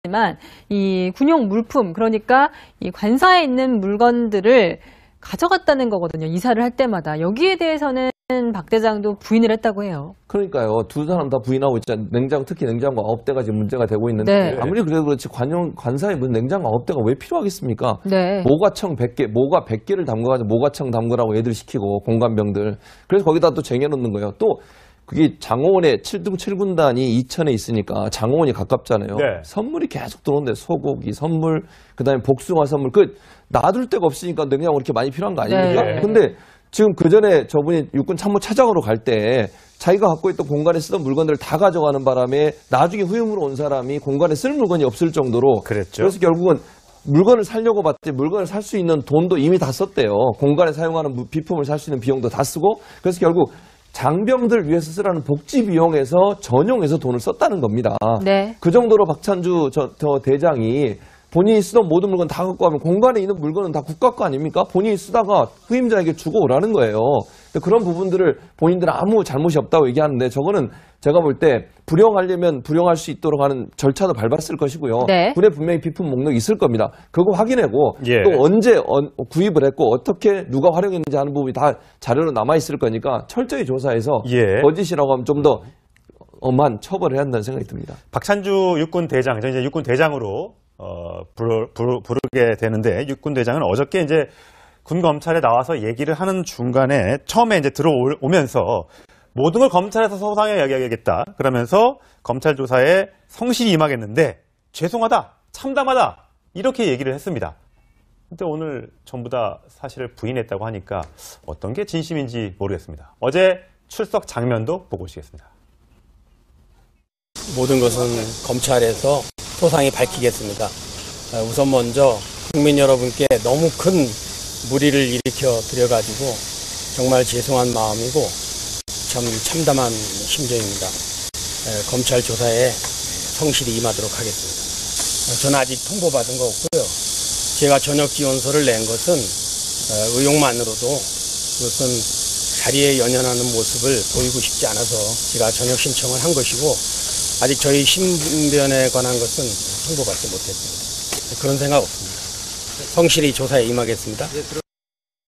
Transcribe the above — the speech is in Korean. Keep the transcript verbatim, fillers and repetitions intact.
이 군용 물품, 그러니까 이 관사에 있는 물건들을 가져갔다는 거거든요. 이사를 할 때마다. 여기에 대해서는 박 대장도 부인을 했다고 해요. 그러니까요. 두 사람 다 부인하고 있잖아요. 냉장, 특히 냉장고 아홉 대가 지금 문제가 되고 있는데 네. 아무리 그래도 그렇지 관용, 관사에 무슨 냉장고 아홉 대가 왜 필요하겠습니까? 네. 모가청 백 개, 모가 백 개를 담가가지고 모가청 담그라고 애들 시키고 공관병들. 그래서 거기다 또 쟁여놓는 거예요. 또 그게 장호원의 칠 등 칠 군단이 이천에 있으니까 장호원이 가깝잖아요. 네. 선물이 계속 들어오는데 소고기 선물, 그다음에 복숭아 선물. 그 놔둘 데가 없으니까 냉장고 이렇게 많이 필요한 거 아닙니까? 네. 근데 지금 그 전에 저분이 육군 참모 차장으로 갈 때 자기가 갖고 있던 공간에 쓰던 물건들을 다 가져가는 바람에 나중에 후임으로 온 사람이 공간에 쓸 물건이 없을 정도로 그랬죠. 그래서 결국은 물건을 사려고 봤더니 물건을 살 수 있는 돈도 이미 다 썼대요. 공간에 사용하는 비품을 살 수 있는 비용도 다 쓰고 그래서 결국 장병들 위해서 쓰라는 복지 비용에서 전용해서 돈을 썼다는 겁니다. 네. 그 정도로 박찬주 저, 저 대장이 본인이 쓰던 모든 물건 다 갖고 가면 공간에 있는 물건은 다 국가 거 아닙니까? 본인이 쓰다가 후임자에게 주고 오라는 거예요. 그런 부분들을 본인들은 아무 잘못이 없다고 얘기하는데 저거는 제가 볼 때 불용하려면 불용할 수 있도록 하는 절차도 밟았을 것이고요. 네. 군에 분명히 비품 목록이 있을 겁니다. 그거 확인하고 예. 또 언제 언, 구입을 했고 어떻게 누가 활용했는지 하는 부분이 다 자료로 남아있을 거니까 철저히 조사해서 예. 거짓이라고 하면 좀 더 엄한 처벌을 해야 한다는 생각이 듭니다. 박찬주 육군 대장, 저 이제 육군 대장으로 어, 부르, 부르, 부르게 되는데 육군 대장은 어저께 이제 군 검찰에 나와서 얘기를 하는 중간에 처음에 이제 들어오면서 모든 걸 검찰에서 소상하게 이야기하겠다. 그러면서 검찰 조사에 성실히 임하겠는데 죄송하다, 참담하다 이렇게 얘기를 했습니다. 근데 오늘 전부 다 사실을 부인했다고 하니까 어떤 게 진심인지 모르겠습니다. 어제 출석 장면도 보고 오시겠습니다. 모든 것은 검찰에서 소상히 밝히겠습니다. 우선 먼저 국민 여러분께 너무 큰 무리를 일으켜 드려가지고 정말 죄송한 마음이고 참 참담한 심정입니다. 검찰 조사에 성실히 임하도록 하겠습니다. 저는 아직 통보받은 거 없고요. 제가 전역 지원서를 낸 것은 의혹만으로도 그것은 자리에 연연하는 모습을 보이고 싶지 않아서 제가 전역 신청을 한 것이고 아직 저희 신변에 관한 것은 통보받지 못했습니다. 그런 생각 없습니다. 성실히 조사에 임하겠습니다.